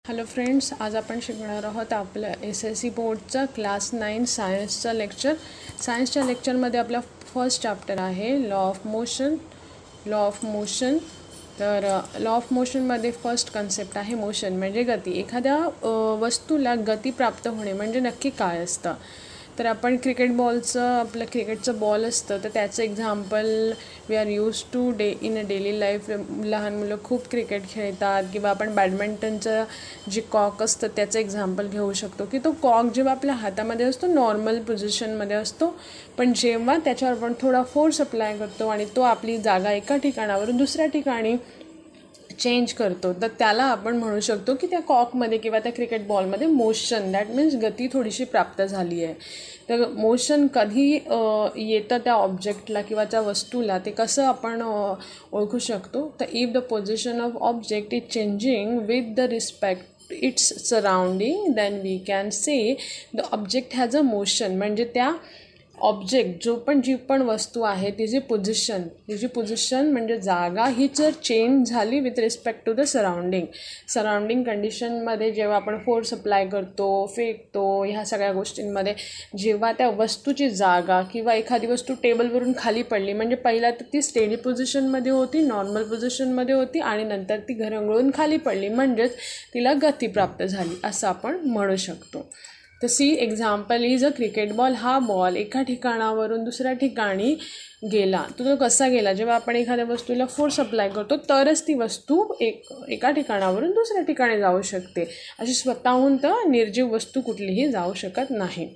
Hello friends, आज आपण शिकणार आहोत आपल्या SSC बोर्डचा क्लास 9 सायन्सचा लेक्चर. सायन्सच्या लेक्चरमध्ये आपला फर्स्ट चॅप्टर आहे लॉ ऑफ मोशन. तर लॉ ऑफ मोशनमध्ये फर्स्ट कन्सेप्ट आहे मोशन म्हणजे गती. एखाद्या वस्तूला गती प्राप्त होणे म्हणजे नक्की काय असतं. तर आपण आपलं क्रिकेटचं बॉल असतं तर त्याचं example we are use to in a daily life. लहान मुलं खूप क्रिकेट खेळतात किंवा आपण बॅडमिंटनचं जे कॉक असतं त्याचं एक्झाम्पल घेऊ शकतो की तो कॉक जेव्हा आपल्या हातामध्ये असतो नॉर्मल पोझिशनमध्ये असतो, पण जेव्हा त्याच्यावर आपण थोडा फोर्स अप्लाय करतो आणि तो आपली जागा एका ठिकाणावरून दुसऱ्या ठिकाणी चेंज करतो तर त्याला आपण म्हणू शकतो की त्या कॉकमध्ये किंवा त्या क्रिकेट बॉलमध्ये मोशन, दॅट मीन्स गती थोडीशी प्राप्त झाली आहे. तर मोशन कधी येतं त्या ऑब्जेक्टला किंवा त्या वस्तूला ते कसं आपण ओळखू शकतो. तर if the position of object is changing with the respect its surrounding then we can say the object has a motion. म्हणजे त्या ऑब्जेक्ट जी पण वस्तू आहे तिची पोझिशन म्हणजे जागा ही जर चेंज झाली with respect to the surrounding कंडिशनमध्ये, जेव्हा आपण फोर्स अप्लाय करतो, फेकतो, ह्या सगळ्या गोष्टींमध्ये जेव्हा त्या वस्तूची जागा किंवा एखादी वस्तू टेबलवरून खाली पडली म्हणजे पहिला तर ती स्टेडी पोझिशनमध्ये होती, नॉर्मल पोझिशनमध्ये होती आणि नंतर ती घरंगळून खाली पडली म्हणजेच तिला गती प्राप्त झाली असं आपण म्हणू शकतो. तर see example is a cricket ball. हा बॉल एका ठिकाणावरून दुसऱ्या ठिकाणी गेला. तो कसा गेला? जेव्हा आपण एखाद्या वस्तूला फोर्स अप्लाय करतो तरच ती वस्तू एका ठिकाणावरून दुसऱ्या ठिकाणी जाऊ शकते. अशी स्वतःहून तर निर्जीव वस्तू कुठलीही जाऊ शकत नाही.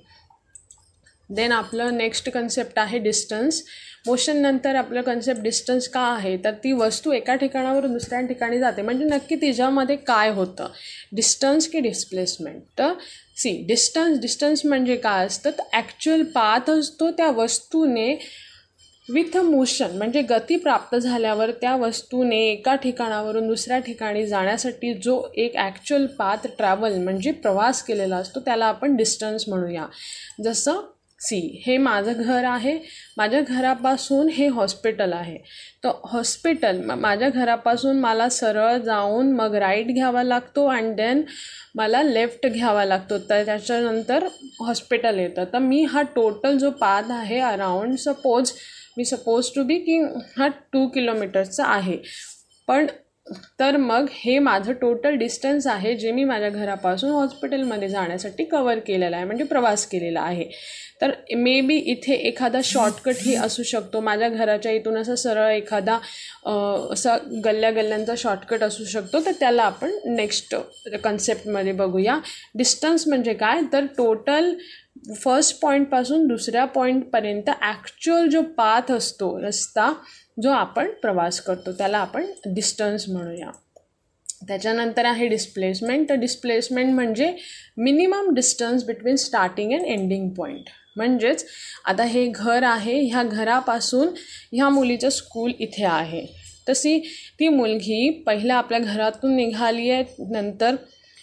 देन आपलं नेक्स्ट कन्सेप्ट आहे डिस्टन्स. मोशन नंतर आपलं कन्सेप्ट डिस्टन्स का आहे तर ती वस्तू एका ठिकाणावरून दुसऱ्या ठिकाणी जाते म्हणजे नक्की तिच्यामध्ये काय होतं, डिस्टन्स की डिस्प्लेसमेंट. तर डिस्टन्स म्हणजे काय असतं तर ॲक्च्युअल पाथ असतो त्या वस्तूने विथ मोशन म्हणजे गती प्राप्त झाल्यावर त्या वस्तूने एका ठिकाणावरून दुसऱ्या ठिकाणी जाण्यासाठी जो एक ॲक्च्युअल पाथ ट्रॅव्हल म्हणजे प्रवास केलेला असतो त्याला आपण डिस्टन्स म्हणूया. जसं हे माझं घर आहे, माझ्या घरापासून हे हॉस्पिटल आहे. तर माझ्या घरापासून मला सरळ जाऊन मग राईट घ्यावा लागतो आणि देन मला लेफ्ट घ्यावा लागतो, तर त्याच्यानंतर हॉस्पिटल येतं. तर मी हा टोटल जो पाथ आहे अराउंड सपोज टू बी की हा 2 किलोमीटरचा आहे. पण तर मग हे माझं टोटल डिस्टन्स आहे जे मी माझ्या घरापासून हॉस्पिटलमध्ये जाण्यासाठी कवर केलेलं आहे म्हणजे प्रवास केलेला आहे. तर मे बी इथे एखादा शॉर्टकटही असू शकतो. माझ्या घराच्या इथून असं सरळ एखादा असा गल्ल्यांचा शॉर्टकट असू शकतो. तर त्याला आपण नेक्स्ट कन्सेप्टमध्ये बघूया. डिस्टन्स म्हणजे काय तर टोटल फर्स्ट पॉईंटपासून दुसऱ्या पॉईंटपर्यंत ॲक्च्युअल जो पाथ असतो, रस्ता जो आपण प्रवास करतो त्याला आपण डिस्टन्स म्हणूया. त्याच्यानंतर आहे डिस्प्लेसमेंट. तर डिस्प्लेसमेंट म्हणजे minimum distance between starting and ending point. म्हणजेच आता हे घर आहे, ह्या घरापासून ह्या मुलीचं स्कूल इथे आहे. तशी ती मुलगी पहिला आपल्या घरातून निघाली आहे, नंतर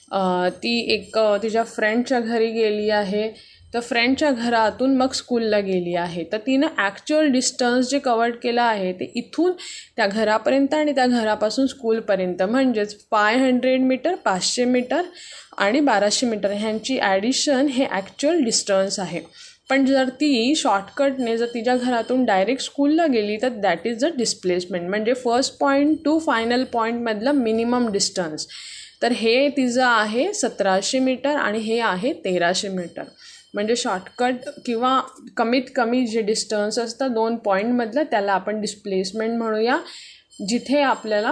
ती तिच्या फ्रेंडच्या घरी गेली आहे, तर फ्रेंडच्या घरातून मग स्कूलला गेली आहे. तर तिनं ॲक्च्युअल डिस्टन्स जे कवर केलं आहे ते इथून त्या घरापर्यंत आणि त्या घरापासून स्कूलपर्यंत म्हणजेच 500 मीटर, 500 मीटर आणि 1200 मीटर ह्यांची ॲडिशन हे ॲक्च्युअल डिस्टन्स आहे. पण जर ती शॉर्टकटने जर तिच्या घरातून डायरेक्ट स्कूलला गेली तर दॅट इज द डिस्प्लेसमेंट म्हणजे फर्स्ट पॉईंट टू फायनल पॉईंटमधलं मिनिमम डिस्टन्स. तर हे तिचं आहे 1700 मीटर आणि हे आहे 1300 मीटर. म्हणजे शॉर्टकट किंवा कमीत कमी जे डिस्टन्स असतं 2 पॉईंटमधलं त्याला आपण डिस्प्लेसमेंट म्हणूया. जिथे आपल्याला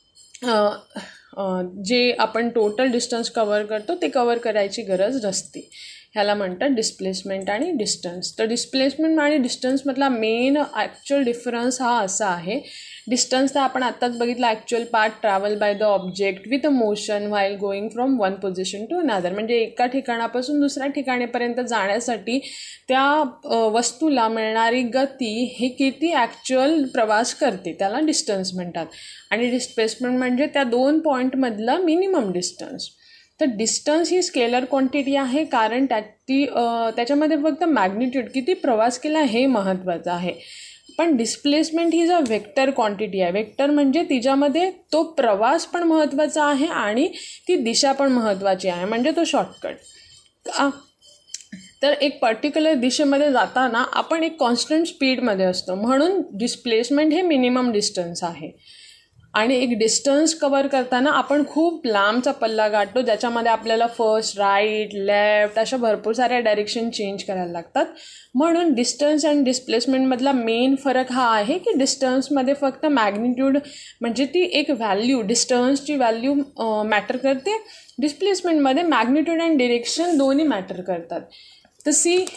जे आपण टोटल डिस्टन्स कवर करतो ते कवर करायची गरज नसते. ह्याला म्हणतात डिस्प्लेसमेंट आणि डिस्टन्स. तर डिस्प्लेसमेंट आणि डिस्टन्समधला मेन ॲक्च्युअल डिफरन्स हा असा आहे. डिस्टन्स तर आपण आत्ताच बघितलं, actual part travel by the object with a motion while going from one position to another. म्हणजे एका ठिकाणापासून दुसऱ्या ठिकाणीपर्यंत जाण्यासाठी त्या वस्तूला मिळणारी गती ही किती ॲक्च्युअल प्रवास करते त्याला डिस्टन्स म्हणतात. आणि डिस्प्लेसमेंट म्हणजे त्या 2 पॉईंटमधलं मिनिमम डिस्टन्स. तर डिस्टन्स ही स्केलर क्वांटिटी आहे कारण त्याच्यामध्ये फक्त मॅग्निट्यूड किती प्रवास केला हे महत्त्वाचं आहे. पण डिस्प्लेसमेंट ही जो वेक्टर क्वांटिटी आहे, वेक्टर म्हणजे तिच्यामध्ये तो प्रवास पण महत्त्वाचा आहे आणि ती दिशा पण महत्त्वाची आहे, म्हणजे तो शॉर्टकट. तर एक पर्टिक्युलर दिशेमध्ये जाताना आपण एक कॉन्स्टंट स्पीडमध्ये असतो, म्हणून डिस्प्लेसमेंट हे मिनिमम डिस्टन्स आहे. आणि एक डिस्टन्स कवर करताना आपण खूप लांबचा पल्ला गाठतो, ज्याच्यामध्ये आपल्याला फर्स्ट, राईट, लेफ्ट अशा भरपूर साऱ्या डायरेक्शन चेंज करायला लागतात. म्हणून डिस्टन्स आणि डिस्प्लेसमेंटमधला मेन फरक हा आहे की डिस्टन्समध्ये फक्त मॅग्निट्यूड म्हणजे ती एक व्हॅल्यू, डिस्टन्सची व्हॅल्यू मॅटर करते. डिस्प्लेसमेंटमध्ये मॅग्निट्यूड आणि डिरेक्शन दोन्ही मॅटर करतात. तर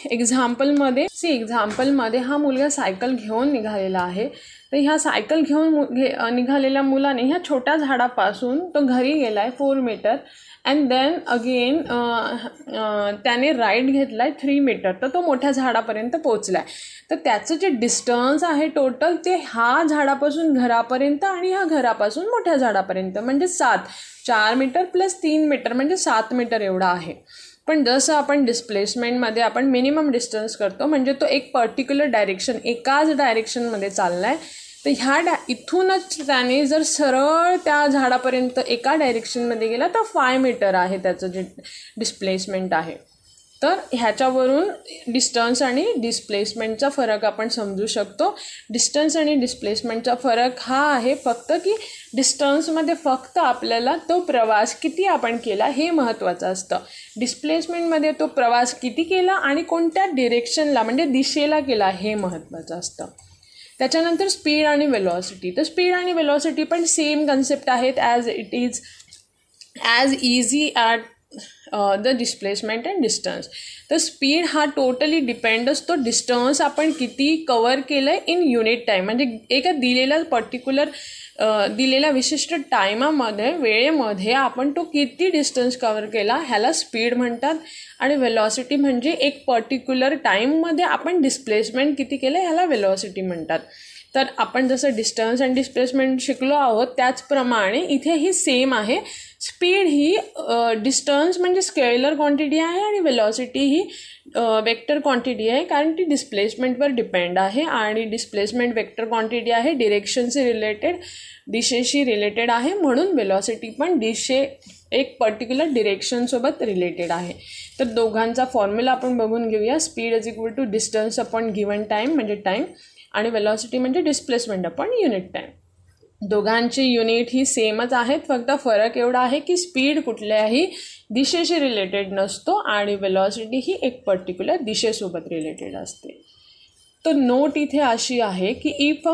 एक्झाम्पलमध्ये हा मुलगा सायकल घेऊन निघालेला आहे. तर ह्या सायकल घेऊन निघालेल्या मुलाने ह्या छोट्या झाडापासून तो घरी गेला आहे 4 मीटर अँड देन अगेन त्याने राईड घेतला आहे 3 मीटर. तर तो मोठ्या झाडापर्यंत पोचला आहे. तर त्याचं जे डिस्टन्स आहे टोटल ते ह्या झाडापासून घरापर्यंत आणि ह्या घरापासून मोठ्या झाडापर्यंत म्हणजे 4 मीटर प्लस 3 मीटर म्हणजे 7 मीटर एवढा आहे. पण जसं आपण डिस्प्लेसमेंटमध्ये आपण मिनिमम डिस्टन्स करतो, म्हणजे तो एक पर्टिक्युलर डायरेक्शन एकाच डायरेक्शनमध्ये चालला आहे. तर इथूनच त्याने जर सरळ त्या झाडापर्यंत एका डायरेक्शनमध्ये गेला तर 5 मीटर आहे त्याचं जे डिस्प्लेसमेंट आहे. तर ह्याच्यावरून डिस्टन्स आणि डिस्प्लेसमेंटचा फरक आपण समजू शकतो. डिस्टन्स आणि डिस्प्लेसमेंटचा फरक हा आहे फक्त की डिस्टन्समध्ये फक्त आपल्याला तो प्रवास किती आपण केला हे महत्त्वाचं असतं. डिस्प्लेसमेंटमध्ये तो प्रवास किती केला आणि कोणत्या डिरेक्शनला म्हणजे दिशेला केला हे महत्त्वाचं असतं. त्याच्यानंतर स्पीड आणि वेलॉसिटी. तर स्पीड आणि वेलॉसिटी पण सेम कन्सेप्ट आहेत as it is as easy at the displacement and distance. तर स्पीड हा टोटली डिपेंड असतो डिस्टन्स आपण किती कवर केलं आहे इन युनिट टाईम, म्हणजे एका दिलेल्या विशिष्ट टायमामध्ये वेळेमध्ये आपण तो किती डिस्टन्स कवर केला ह्याला स्पीड म्हणतात. आणि वेलॉसिटी म्हणजे एक पर्टिक्युलर टाईममध्ये आपण डिस्प्लेसमेंट किती केलं ह्याला वेलॉसिटी म्हणतात. तर आपण जसं डिस्टन्स आणि डिस्प्लेसमेंट शिकलो आहोत त्याचप्रमाणे इथे ही सेम आहे. स्पीड ही डिस्टन्स म्हणजे स्केलर क्वांटिटी आहे आणि वेलॉसिटी ही वेक्टर क्वांटिटी आहे, कारण ती डिस्प्लेसमेंटवर डिपेंड आहे. आणि डिस्प्लेसमेंट वेक्टर क्वांटिटी आहे, डिरेक्शनशी रिलेटेड, दिशेशी रिलेटेड आहे, म्हणून वेलॉसिटी पण एक पर्टिक्युलर डिरेक्शनसोबत रिलेटेड आहे. तर दोघांचा फॉर्म्युला आपण बघून घेऊया. Speed is equal to distance upon given time म्हणजे टाईम, आणि वेलॉसिटी म्हणजे डिस्प्लेसमेंट अपॉन युनिट टाईम. दोघांची युनिट ही सेमच आहेत, फक्त फरक एवढा आहे की स्पीड कुठल्याही दिशेशी रिलेटेड नसतो आणि वेलॉसिटी ही एक पर्टिक्युलर दिशेसोबत रिलेटेड असते. तर नोट इथे अशी आहे की if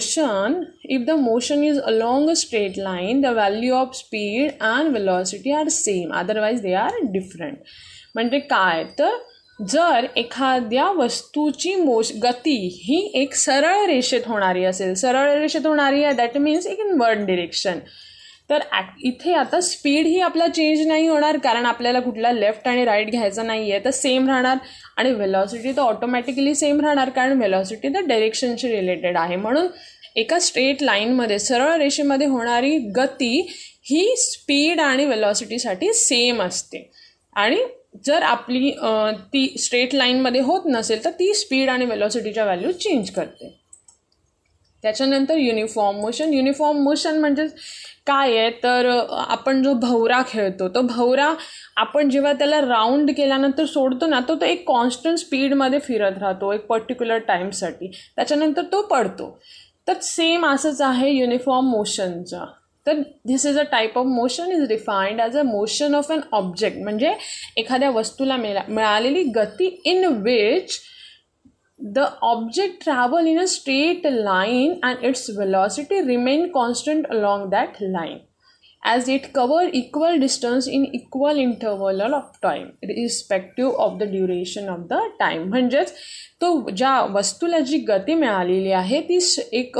the motion is along a straight line the value of speed and velocity are same, otherwise they are different. म्हणजे काय, तर जर एखाद्या वस्तूची गती ही एक सरळ रेषेत होणारी असेल, सरळ रेषेत होणारी आहे दॅट मीन्स एक इन वन डिरेक्शन, तर इथे आता स्पीड ही आपला चेंज नाही होणार, कारण आपल्याला कुठला लेफ्ट आणि राईट घ्यायचा नाही आहे, तर सेम राहणार. आणि वेलॉसिटी तर ऑटोमॅटिकली सेम राहणार, कारण वेलॉसिटी तर डायरेक्शनशी रिलेटेड आहे. म्हणून एका स्ट्रेट लाईनमध्ये सरळ रेषेमध्ये होणारी गती ही स्पीड आणि वेलॉसिटीसाठी सेम असते. आणि जर आपली ती स्ट्रेट लाईनमध्ये होत नसेल तर ती स्पीड आणि वेलॉसिटीच्या व्हॅल्यू चेंज करते. त्याच्यानंतर युनिफॉर्म मोशन म्हणजे काय आहे, तर आपण जो भवरा खेळतो, तो भवरा आपण जेव्हा त्याला राऊंड केल्यानंतर सोडतो ना, तो एक कॉन्स्टंट स्पीडमध्ये फिरत राहतो एक पर्टिक्युलर टाईमसाठी, त्याच्यानंतर तो पडतो. तर सेम असंच आहे युनिफॉर्म मोशनचं. तर this is a type of motion is defined as a motion of an object, म्हणजे एखाद्या वस्तूला मिळालेली गती in which the object travel in a straight line and its velocity remain constant along that line as it cover equal distance in equal interval of time irrespective of the duration of the time. म्हणजेच तो ज्या वस्तूला जी गती मिळालेली आहे ती एक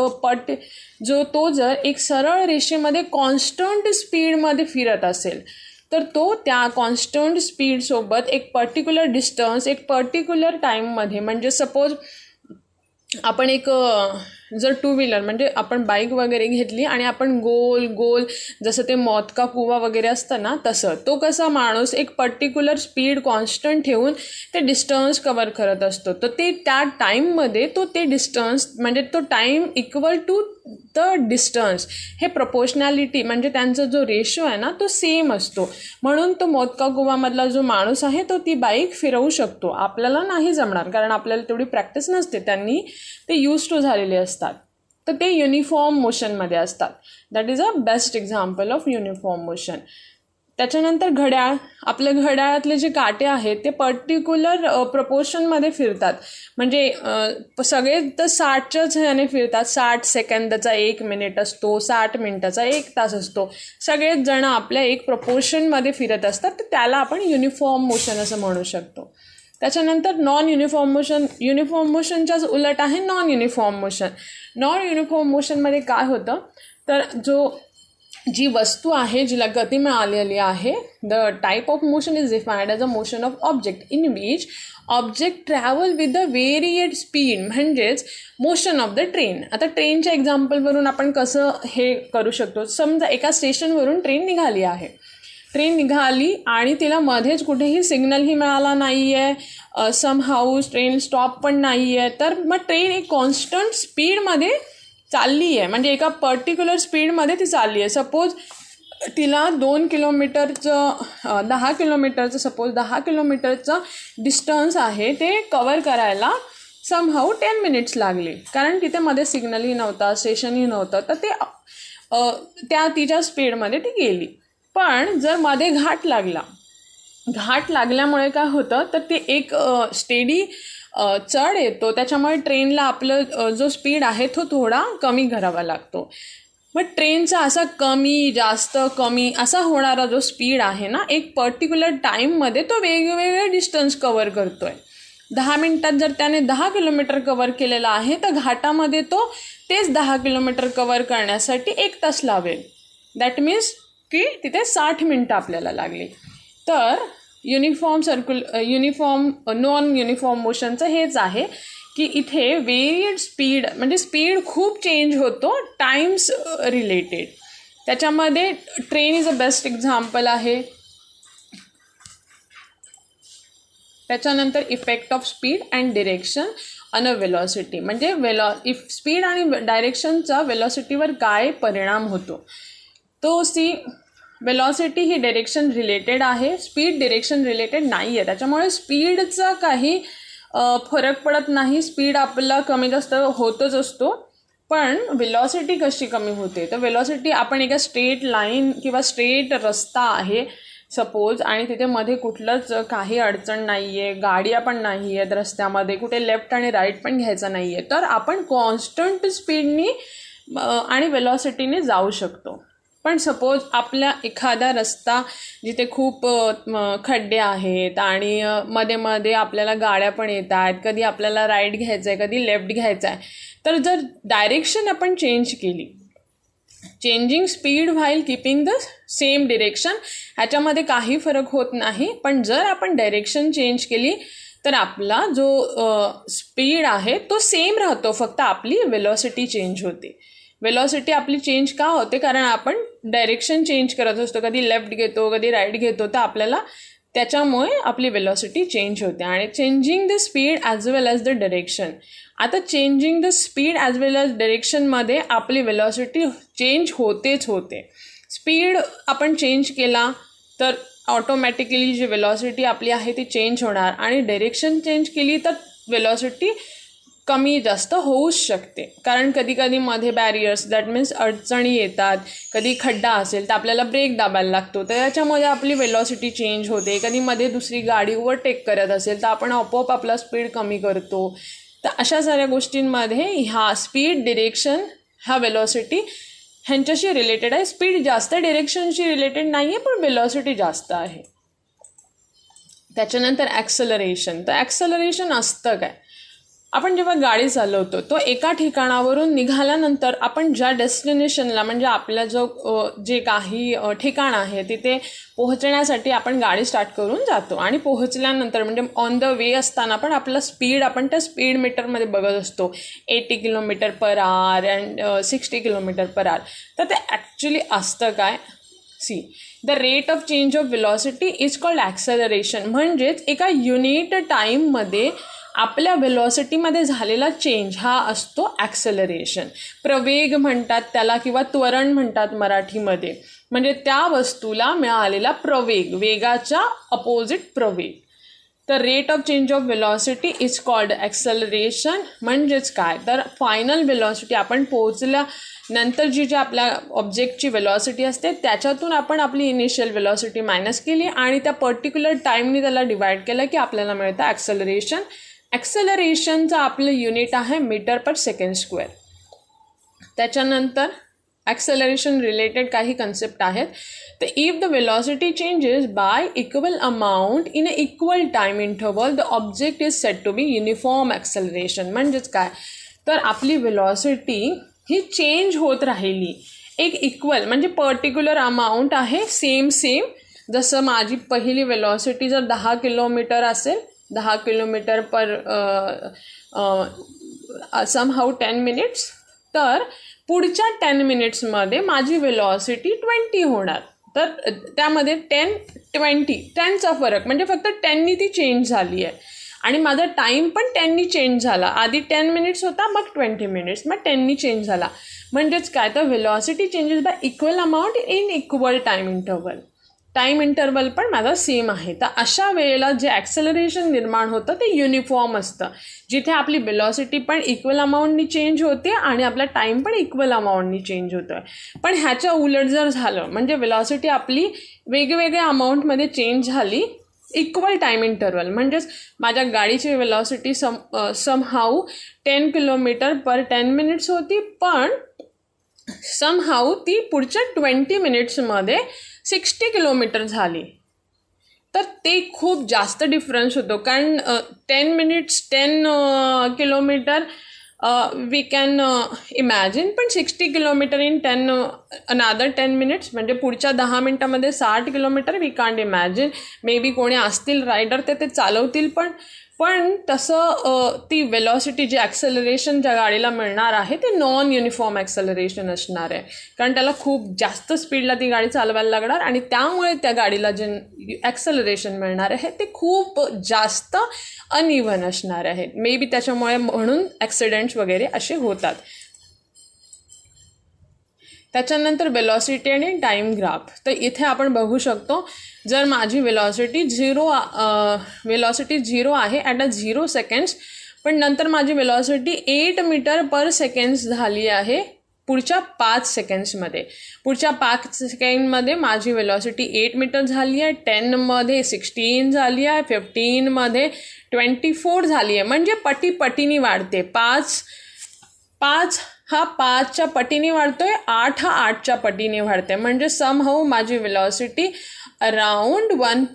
तो जर एक सरळ रेषेमध्ये कॉन्स्टंट स्पीडमध्ये फिरत असेल तर तो त्या कॉन्स्टंट स्पीडसोबत एक पर्टिक्युलर डिस्टन्स एक पर्टिक्युलर टाईममध्ये, म्हणजे सपोज आपण एक जर टू व्हीलर म्हणजे आपण बाईक वगैरे घेतली आणि आपण गोल गोल जसं ते मौत का कुवा वगैरे असतं ना तसं, तो कसा माणूस एक पर्टिक्युलर स्पीड कॉन्स्टंट ठेवून ते डिस्टन्स कवर करत असतो. तर ते त्या टाईममध्ये तो ते डिस्टन्स म्हणजे तो time equal to the distance हे प्रपोर्शनॅलिटी म्हणजे त्यांचा जो रेशो आहे ना तो सेम असतो. म्हणून तो मौत का कुवामधला जो माणूस आहे तो ती बाईक फिरवू शकतो. आपल्याला नाही जमणार कारण आपल्याला तेवढी प्रॅक्टिस नसते, त्यांनी ते यूज टू झालेले असतात. तर ते युनिफॉर्म मोशनमध्ये असतात. That is a best example of uniform motion. त्याच्यानंतर घड्याळ, आपल्या घड्याळातले जे काटे आहेत ते पर्टिक्युलर प्रपोर्शनमध्ये फिरतात. म्हणजे सगळे तर 60च्याच ह्याने फिरतात. 60 सेकंदाचा 1 मिनिट असतो, 60 मिनिटाचा 1 तास असतो. सगळेच जण आपल्या एक प्रपोर्शनमध्ये फिरत असतात. तर त्याला आपण युनिफॉर्म मोशन असं म्हणू शकतो. त्याच्यानंतर नॉन युनिफॉर्म मोशन, युनिफॉर्म मोशनच्याच उलट आहे non uniform motion. Non uniform मोशनमध्ये काय होतं तर जी वस्तू आहे जिला गती मिळालेली आहे, the type of motion is defined as a motion of object in which object travel with the varied speed, म्हणजेच मोशन ऑफ द ट्रेन. आता ट्रेनच्या एक्झाम्पलवरून आपण कसं हे करू शकतो, समजा एका स्टेशनवरून ट्रेन निघाली आहे. ट्रेन निघाली आणि तिला मध्येच कुठेही सिग्नलही मिळाला नाही आहे, सम हाऊस ट्रेन स्टॉप पण नाही आहे. तर मग ट्रेन एक कॉन्स्टंट स्पीडमध्ये चालली आहे, म्हणजे एका पर्टिक्युलर स्पीडमध्ये ती चालली आहे. सपोज तिला 2 किलोमीटरचं 10 किलोमीटरचं सपोज 10 किलोमीटरचं डिस्टन्स आहे ते कवर करायला समहाऊ 10 मिनिट्स लागले, कारण तिथे मध्ये सिग्नलही नव्हता, स्टेशनही नव्हतं. तर ते त्या तिच्या स्पीडमध्ये ती गेली. पण जर मध्ये घाट लागल्यामुळे काय होतं तर ते एक स्टेडी चढ येतो, त्याच्यामुळे ट्रेनला आपलं जो स्पीड आहे तो थोडा कमी करावा लागतो. मग ट्रेनचा असा कमी जास्त कमी असा होणारा जो स्पीड आहे ना, एक पर्टिक्युलर टाईममध्ये तो वेगवेगळे डिस्टन्स कवर करतोय. 10 मिनिटात जर त्याने 10 किलोमीटर कवर केलेला आहे तर घाटामध्ये तो तेच 10 किलोमीटर कवर करण्यासाठी 1 तास लावेल. दॅट मीन्स की तिथे 60 मिनिटं आपल्याला लागली. तर नॉन युनिफॉर्म मोशनचं हेच आहे की इथे वेरिएड स्पीड म्हणजे स्पीड खूप चेंज होतो टाइम्स रिलेटेड. त्याच्यामध्ये train is a best example आहे. त्याच्यानंतर effect of speed and direction on a velocity, म्हणजे स्पीड आणि डायरेक्शनचा वेलॉसिटीवर काय परिणाम होतो. तो वेलॉसिटी ही डिरेक्शन रिलेटेड आहे, स्पीड डिरेक्शन रिलेटेड नाही आहे. त्याच्यामुळे स्पीडचा काही फरक पडत नाही. स्पीड आपला कमी जास्त होतच असतो, पण वेलॉसिटी कशी कमी होते तर वेलॉसिटी आपण एका स्ट्रेट लाईन किंवा स्ट्रेट रस्ता आहे सपोज आणि तिथे मध्ये कुठलंच काही अडचण नाही आहे, गाड्या पण नाही आहेत रस्त्यामध्ये, कुठे लेफ्ट आणि राईट पण घ्यायचं नाही आहे, तर आपण कॉन्स्टंट स्पीडनी आणि वेलॉसिटीने जाऊ शकतो. पण सपोज आपल्या एखादा रस्ता जिथे खूप खड्डे आहेत आणि मध्ये मध्ये आपल्याला गाड्या पण येत आहेत, कधी आपल्याला राईट घ्यायचं आहे कधी लेफ्ट घ्यायचं आहे, तर जर डायरेक्शन आपण चेंज केली, changing speed while keeping the same direction, ह्याच्यामध्ये काही फरक होत नाही. पण जर आपण डायरेक्शन चेंज केली तर आपला जो स्पीड आहे तो सेम राहतो, फक्त आपली वेलॉसिटी चेंज होते. वेलॉसिटी आपली चेंज का होते कारण आपण डायरेक्शन चेंज करत असतो, कधी लेफ्ट घेतो कधी राईट घेतो, तर आपल्याला त्याच्यामुळे आपली वेलॉसिटी चेंज होते. आणि changing the speed as well as the direction, आता changing the speed as well as डायरेक्शनमध्ये आपली वेलॉसिटी चेंज होतेच होते. स्पीड आपण चेंज केला तर ऑटोमॅटिकली जी वेलॉसिटी आपली आहे ती चेंज होणार, आणि डायरेक्शन चेंज केली तर वेलॉसिटी कमी जास्त होऊच शकते. कारण कधी कधी मध्ये बॅरियर्स दॅट मीन्स अडचणी येतात, कधी खड्डा असेल तर आपल्याला ब्रेक दाबायला लागतो, तर याच्यामुळे आपली वेलॉसिटी चेंज होते. कधी मध्ये दुसरी गाडी ओव्हरटेक करत असेल तर आपण आपोआप आपला स्पीड कमी करतो. तर अशा साऱ्या गोष्टींमध्ये ह्या स्पीड डिरेक्शन ह्या वेलॉसिटी ह्यांच्याशी रिलेटेड आहे. स्पीड जास्त डिरेक्शनशी रिलेटेड नाही आहे, पण वेलॉसिटी जास्त आहे. त्याच्यानंतर ॲक्सलरेशन, तर ॲक्सलरेशन असतं काय आपण जेव्हा गाडी चालवतो तो एका ठिकाणावरून निघाल्यानंतर आपण ज्या डेस्टिनेशनला म्हणजे आपल्या जे काही ठिकाण आहे तिथे पोहोचण्यासाठी आपण गाडी स्टार्ट करून जातो आणि पोहोचल्यानंतर म्हणजे ऑन द वे असताना पण आपला स्पीड आपण त्या स्पीड मीटरमध्ये बघत असतो 80 kilometre per hour and 60 kilometre per hour. तर ते ॲक्च्युली असतं काय, see the rate of change of velocity is called acceleration. म्हणजेच एका युनिट टाईममध्ये आपल्या वेलॉसिटीमध्ये झालेला चेंज हा असतो ॲक्सेलरेशन. प्रवेग म्हणतात त्याला किंवा त्वरण म्हणतात मराठीमध्ये. म्हणजे त्या वस्तूला मिळालेला प्रवेग, वेगाच्या अपोजिट प्रवेग. तर rate of change of velocity is called acceleration. म्हणजेच काय तर फायनल वेलॉसिटी आपण पोहोचल्यानंतर जी आपल्या ऑब्जेक्टची वेलॉसिटी असते त्याच्यातून आपण आपली इनिशियल वेलॉसिटी मायनस केली आणि त्या पर्टिक्युलर टाईमनी त्याला डिवाइड केलं की आपल्याला मिळतं ॲक्सेलरेशन. ॲक्सेलरेशनचं आपलं युनिट आहे मीटर पर सेकंड स्क्वेअर. त्याच्यानंतर ॲक्सेलरेशन रिलेटेड काही कन्सेप्ट आहेत. तर if the velocity changes by equal amount in a equal time interval the object is set to be uniform acceleration. म्हणजेच काय तर आपली वेलॉसिटी ही चेंज होत राहिली एक इक्वल म्हणजे पर्टिक्युलर अमाऊंट आहे सेम. जसं माझी पहिली वेलॉसिटी जर 10 किलोमीटर असेल, 10 किलोमीटर पर समहाऊ 10 मिनिट्स, तर पुढच्या 10 मिनिट्समध्ये माझी वेलॉसिटी 20 होणार. तर त्यामध्ये 10चा फरक म्हणजे फक्त 10नी ती चेंज झाली आहे आणि माझा टाईम पण 10नी चेंज झाला. आधी 10 मिनिट्स होता, मग 20 मिनिट्स, मग 10नी चेंज झाला. म्हणजेच काय तर velocity changes by equal amount in equal time interval. Time interval पण माझा सेम आहे. तर अशा वेळेला जे ॲक्सेलरेशन निर्माण होतं ते युनिफॉर्म असतं, जिथे आपली वेलॉसिटी पण इक्वल अमाऊंटनी चेंज होते आणि आपला टाईम पण इक्वल अमाऊंटनी चेंज होतो आहे. पण ह्याच्या उलट जर झालं म्हणजे वेलॉसिटी आपली वेगवेगळ्या अमाऊंटमध्ये चेंज झाली इक्वल टाईम इंटरवल, म्हणजेच माझ्या गाडीची velocity somehow 10 kilometre per 10 minutes होती, पण समहाऊ ती पुढच्या 20 मिनिट्समध्ये 60 किलोमीटर झाली. तर ते खूप जास्त डिफरन्स होतो. कारण 10 minutes 10 kilometre we can imagine, पण 60 किलोमीटर इन 10 मिनिट्स म्हणजे पुढच्या 10 मिनिटामध्ये 60 kilometre we can't imagine. Maybe कोणी असतील रायडर ते चालवतील, पण तसं ती वेलॉसिटी जी ॲक्सेलरेशन ज्या गाडीला मिळणार आहे ते नॉन युनिफॉर्म ॲक्सेलरेशन असणार आहे. कारण त्याला खूप जास्त स्पीडला ती गाडी चालवायला लागणार आणि त्यामुळे त्या गाडीला जे ॲक्सेलरेशन मिळणार आहे ते खूप जास्त अनइव्हन असणार आहे. मे बी त्याच्यामुळे म्हणून ॲक्सिडेंट्स वगैरे असे होतात. त्याच्यानंतर वेलॉसिटी आणि टाईम ग्राफ. तर इथे आपण बघू शकतो जर माझी वेलॉसिटी 0 आहे ॲट 0 सेकंड्स, पण नंतर माझी वेलॉसिटी 8 मीटर पर सेकंड्स झाली आहे पुढच्या 5 सेकंड्समध्ये. पुढच्या 5 सेकंडमध्ये माझी वेलॉसिटी 8 मीटर झाली आहे, 10मध्ये 16 झाली आहे, 15मध्ये 24 झाली आहे. म्हणजे पटीने वाढते. 5 हा 5च्या पटीने वाढतोय, 8 हा 8च्या पटीने वाढते. म्हणजे समहाऊ माझी वेलॉसिटी अराउंड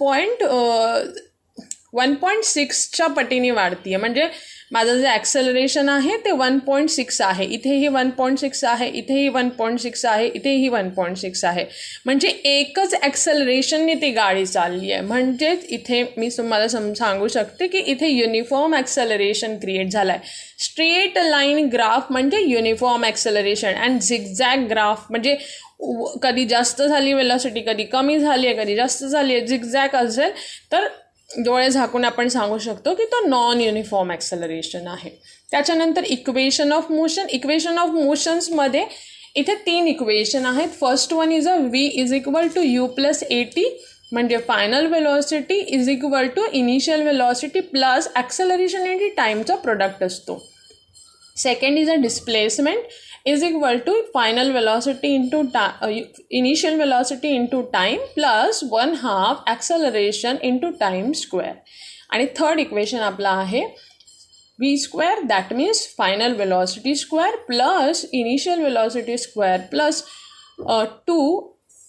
1.6च्या पटीने वाढते. म्हणजे माझं जे ॲक्सेलरेशन आहे ते 1.6 आहे. इथेही 1.6 आहे, इथेही 1.6 आहे, इथेही 1.6 आहे. म्हणजे एकच ॲक्सेलरेशनने ती गाडी चालली आहे. म्हणजेच इथे मी तुम्हाला सांगू शकते की इथे युनिफॉर्म ॲक्सेलरेशन क्रिएट झालं आहे. स्ट्रेट लाईन ग्राफ म्हणजे uniform acceleration and zigzag graph म्हणजे कधी जास्त झाली वेलॉसिटी, कधी कमी झाली आहे, कधी जास्त झाली आहे. झिगझॅग असेल तर डोळे झाकून आपण सांगू शकतो की तो नॉन युनिफॉर्म ॲक्सेलरेशन आहे. त्याच्यानंतर equation of motion. Equation of मोशन्समध्ये इथे 3 इक्वेशन आहेत. First one is v is equal to u plus at म्हणजे final velocity is equal to initial velocity plus acceleration आणि टाईमचा प्रोडक्ट असतो. Second is a displacement is equal to final velocity into initial velocity into time plus 1/2 acceleration into time square. आणि third equation आपला आहे v square, that means final velocity square plus initial velocity square plus 2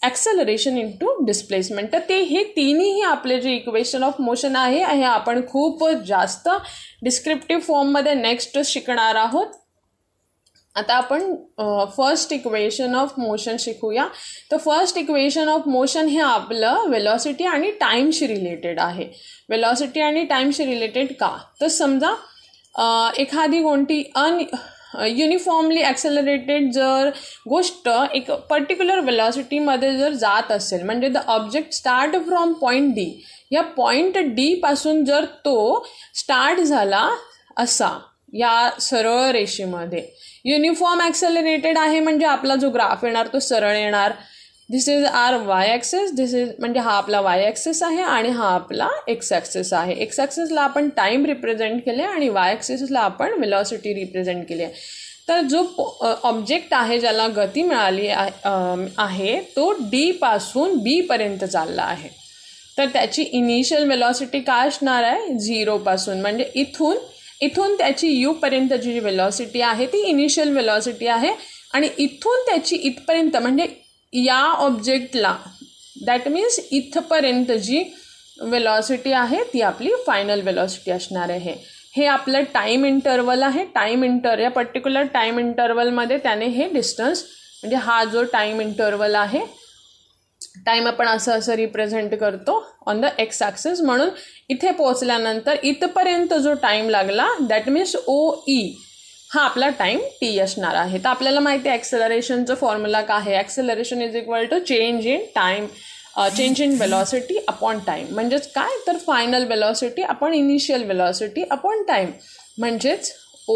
acceleration into displacement. तर ते हे तिन्ही आपले जे equation of motion आहे हे आपण खूप जास्त डिस्क्रिप्टिव्ह फॉर्ममध्ये नेक्स्ट शिकणार आहोत. आता आपण फर्स्ट इक्वेशन ऑफ मोशन शिकूया. तर फर्स्ट इक्वेशन ऑफ मोशन हे आपलं वेलॉसिटी आणि टाईमशी रिलेटेड आहे. वेलॉसिटी आणि टाईमशी रिलेटेड का, तर समजा एखादी कोणती युनिफॉर्मली ॲक्सेलरेटेड जर गोष्ट एक पर्टिक्युलर वेलॉसिटीमध्ये जर जात असेल, म्हणजे the object start from point D, या पॉईंट डी पासून जर तो स्टार्ट झाला असा या सरळ रेषेमध्ये, युनिफॉर्म ॲक्सेलरेटेड आहे म्हणजे आपला जो ग्राफ येणार तो सरळ येणार. This is our Y axis, this is म्हणजे हा आपला वाय ॲक्सेस आहे आणि हा आपला एक्स ॲक्सेस आहे. एक्स ॲक्सेसला आपण टाईम रिप्रेझेंट केले आणि वाय ॲक्सेसला आपण वेलॉसिटी रिप्रेझेंट केली आहे. तर जो ऑब्जेक्ट आहे ज्याला गती मिळाली आहे तो डी पासून बीपर्यंत चालला आहे. तर त्याची इनिशियल वेलॉसिटी काय असणार आहे, 0 पासून, म्हणजे इथून त्याची यूपर्यंतची जी वेलॉसिटी आहे ती इनिशियल वेलॉसिटी आहे आणि इथून त्याची इथपर्यंत म्हणजे या ऑब्जेक्टला दॅट मीन्स इथपर्यंत जी वेलॉसिटी आहे ती आपली फायनल वेलॉसिटी असणार आहे. हे आपलं टाईम इंटरवल आहे. या पर्टिक्युलर टाईम इंटरवलमध्ये त्याने हे डिस्टन्स म्हणजे हा जो टाईम इंटरवल आहे, टाईम आपण असं रिप्रेझेंट करतो ऑन द एक्स ॲक्सिस. म्हणून इथे पोहोचल्यानंतर इथपर्यंत जो टाईम लागला दॅट मीन्स OE हा आपला टाईम टी असणार आहे. तर आपल्याला माहिती आहे ॲक्सेलरेशनचं फॉर्म्युला काय आहे. Acceleration is equal to change in velocity upon time. म्हणजेच काय, तर final velocity upon initial velocity upon time, म्हणजेच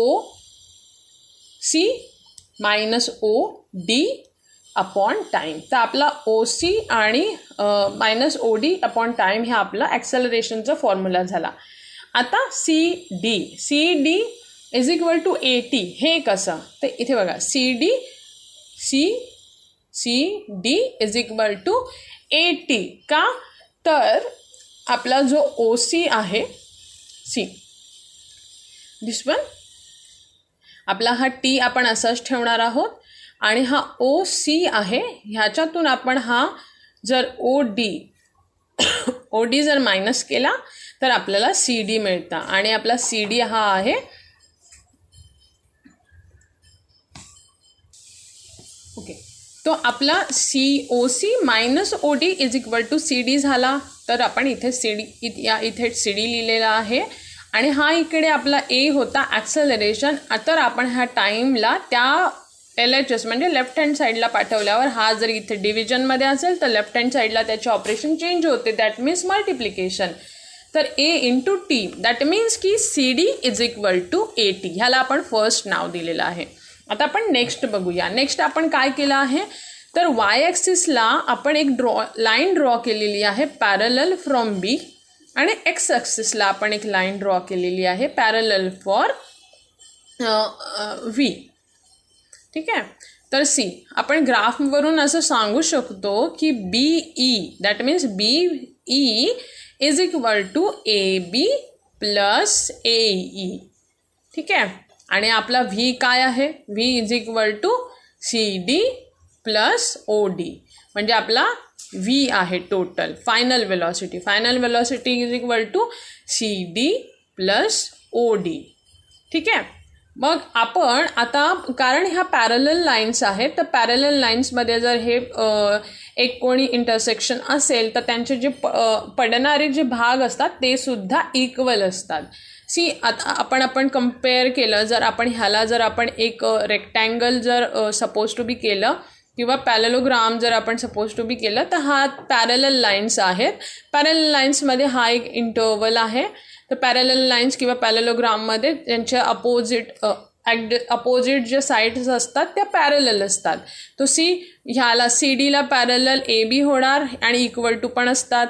OC minus OD upon time. तर आपला OC आणि मायनस OD अपॉन टाईम हे आपलं ॲक्सेलरेशनचा फॉर्म्युला झाला. आता CD is equal to AT. हे कसं, तर इथे बघा CD is equal to AT. का, तर आपला जो OC आहे C, दिस वन आपला हा T आपण असाच ठेवणार आहोत आणि हा OC आहे ह्याच्यातून आपण हा जर OD जर मायनस केला तर आपल्याला CD मिळतं आणि आपला CD हा आहे ओके. तो आपला OC minus OD is equal to CD झाला. तर आपण इथे इथे CD लिहिलेला आहे आणि हा इकडे आपला A होता ॲक्सेलरेशन. तर आपण ह्या टाईमला त्या LHS म्हणजे लेफ्ट हँड साईडला पाठवल्यावर हा जर इथे डिव्हिजनमध्ये असेल तर लेफ्ट हँड साईडला त्याचे ऑपरेशन चेंज होते, दॅट मीन्स मल्टिप्लिकेशन. तर A into T that means की CD is equal to AT. ह्याला आपण फर्स्ट नाव दिलेलं आहे. आता आपण नेक्स्ट बघूया. नेक्स्ट आपण काय केलं आहे, तर वाय ॲक्सिसला आपण एक लाईन ड्रॉ केलेली आहे पॅरलल फ्रॉम B आणि एक्स ॲक्सिसला आपण एक लाईन ड्रॉ केलेली आहे पॅरलल फॉर V. ठीक आहे. तर आपण ग्राफवरून असं सांगू शकतो की BE that means BE is equal to AB plus AE. ठीक आहे. आणि आपला V काय आहे, V is equal to CD plus OD म्हणजे आपला V आहे total final velocity is equal to CD plus OD. ठीक आहे. मग आपण आता कारण ह्या पॅरलल लाईन्स आहेत तर पॅरलल लाईन्समध्ये जर हे एक कोणी इंटरसेक्शन असेल तर त्यांचे जे पडणारे जे भाग असतात ते सुद्धा इक्वल असतात. आता आपण कम्पेअर केलं, जर आपण एक रेक्टँगल जर सपोज टू बी केलं किंवा पॅरलोग्राम जर आपण सपोज टू बी केलं तर हा पॅरलल लाईन्स आहेत. पॅरलल लाईन्समध्ये हा एक इंटरवल आहे. तर पॅरलल लाईन्स किंवा पॅरलोग्राममध्ये त्यांच्या अपोजिट जे साईड्स असतात त्या पॅरलल असतात. तो ह्याला CDला पॅरलल AB होणार आणि इक्वल टू पण असतात.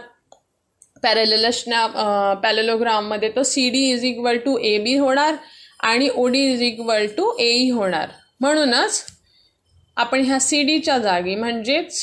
पॅरलोग्राममध्ये तो CD is equal to AB होणार आणि OD is equal to AE होणार. म्हणूनच आपण ह्या CDच्या जागी म्हणजेच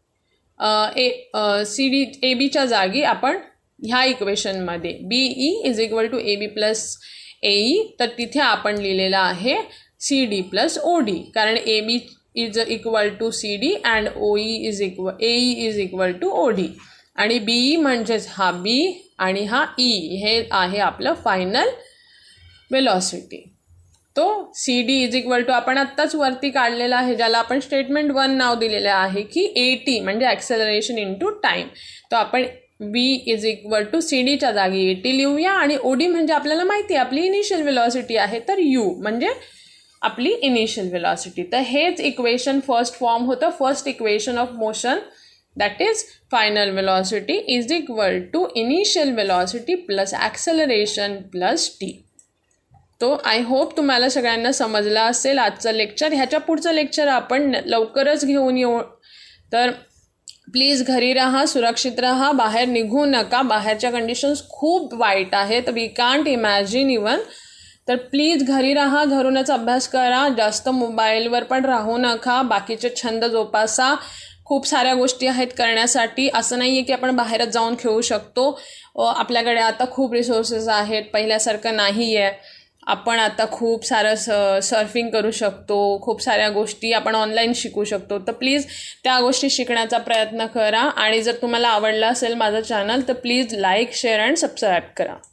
ABच्या जागी आपण ह्या इक्वेशनमध्ये BE is equal to AB plus AE तर तिथे आपण लिहिलेलं आहे CD प्लस OD. कारण AB is equal to CD and AE is equal to OD. आणि BE म्हणजेच हा B आणि हा E हे आहे आपलं फायनल वेलॉसिटी. तो CD इज इक्वल टू आपण आत्ताच वरती काढलेला आहे, ज्याला आपण स्टेटमेंट 1 नाव दिलेलं आहे की AT म्हणजे ॲक्सेलरेशन इंटू टाईम. तो आपण B इज इक्वल टू CDच्या जागी AT लिहूया. आणि OD म्हणजे आपल्याला माहिती आहे आपली इनिशियल वेलॉसिटी आहे, तर U म्हणजे आपली इनिशियल वेलॉसिटी. तर हेच इक्वेशन फर्स्ट फॉर्म होतं. First equation of motion that is final velocity is equal to initial velocity plus acceleration plus T. तो आय होप तुम्हाला सगळ्यांना समजलं असेल आजचं लेक्चर. ह्याच्या पुढचं लेक्चर आपण लवकरच घेऊन येऊ. तर प्लीज घरी राहा, सुरक्षित राहा, बाहेर निघू नका. बाहेरच्या कंडिशन्स खूप वाईट आहेत, वी कांट इमॅजिन इवन. तर प्लीज घरी राहा, घरूनच अभ्यास करा, जास्त मोबाईलवर पण राहू नका, बाकीचे छंद जोपासा. खूप साऱ्या गोष्टी आहेत करण्यासाठी. असं नाही आहे की आपण बाहेरच जाऊन खेळू शकतो. आपल्याकडे आता खूप रिसोर्सेस आहेत, पहिल्यासारखं नाही आहे. आपण आता खूप सारं सर्फिंग करू शकतो, खूप साऱ्या गोष्टी आपण ऑनलाईन शिकू शकतो. तर प्लीज त्या गोष्टी शिकण्याचा प्रयत्न करा. आणि जर तुम्हाला आवडला असेल माझं चॅनल तर please like, share and subscribe करा.